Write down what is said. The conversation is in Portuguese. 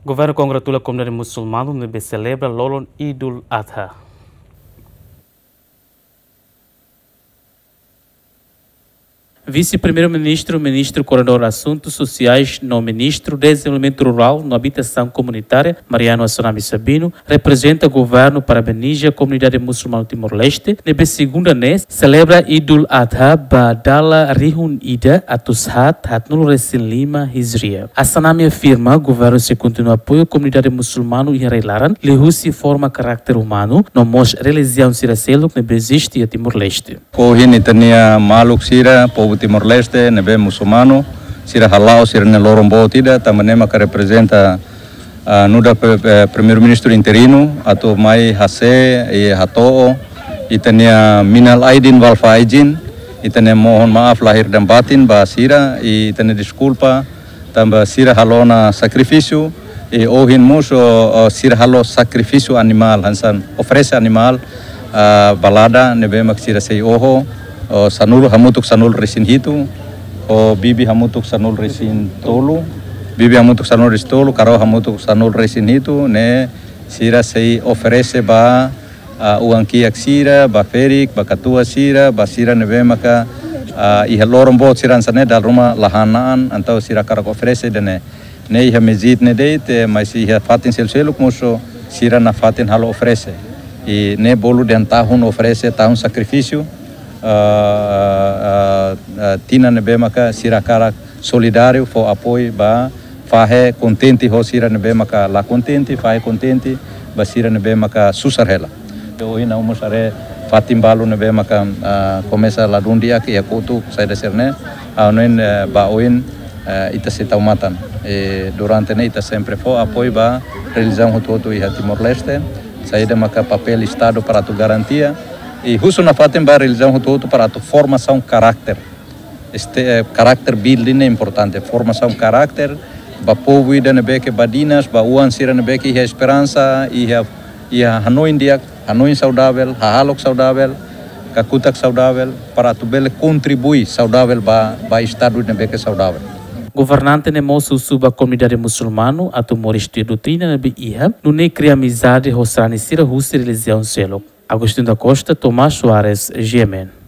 Governo congratula a comunidade muçulmana onde celebra Lolon Idul Adha. Vice-primeiro-ministro, ministro coordenador Assuntos Sociais, no ministro Desenvolvimento Rural, na Habitação Comunitária, Mariano Assunami Sabino, representa o governo, parabeniza a comunidade muçulmana do Timor-Leste. Nebe segunda nes, celebra Idul Adha Badala Rihun Ida Atushat Hatnul Resin Lima Hizria. Assunami afirma o governo se continua apoio à comunidade muçulmana em Reilaran, lihusi forma caráter humano, no mos religião siracelo que nebe existe a Timor-Leste. Kohini tania maluk sira, povo Timor-Leste, nebe muçulmano, sira halau, sira nelorombo tida, tamanema que representa nuda primeiro-ministro interino, atau mai hase e hatoo, itania minal aidin wal faizin, itania mohon maaf lahir dan batin ba sira, itania desculpa, tambah sira halona sacrifício, e ohin muso sira halo sacrifício animal, hansan oferece animal, balada nebe mak sira sei oho, sanul hamutuk sanul resin hitu, bibi hamutuk sanul resin tolu, bibi hamutuk sanul resin tolu, karo hamutuk sanul resin hitu, ne sira sei oferece ba uang kiak sira, ba ferik, ba katua sira, ba sira nebe maka iha lorong bot siran sane dal rumah lahanaan, antau sira karak oferece dene ne iha mezit ne deit, mas iha fatin selseluk muso sira na fatin halo oferece, e ne bolu den tahun oferece tahun sacrifício. Tina nebe maka sira karak solidário fo apoio ba fahe contente ho sira nebe maka la contente fahe contente ba sira nebe maka susar hela hoje na umos are fatim balu nebe maka começa la dundia que yakutu sai da serne anen ba oin ita se taumatan durante ne ita sempre fo apoio ba religião hototo e Timor-Leste sai da maka papel estado para tu garantia. E justo na fatem ba religião todo para a formação caráter. Este caráter building é importante, formação caráter, ba povo ida nebe que badinas, ba uan sira nebe que a esperança e a Hanoi dia, Hanoi saudável, Halok saudável, Kakutak saudável para tu bele contribuir saudável ba estado nebe que saudável. Governante ne moço suba a comunidade muçulmana a tomar este doutrina nebe iha, não ne cria amizade roçani sira russa religião selo. Agostinho da Costa, Tomás Soares, GMN.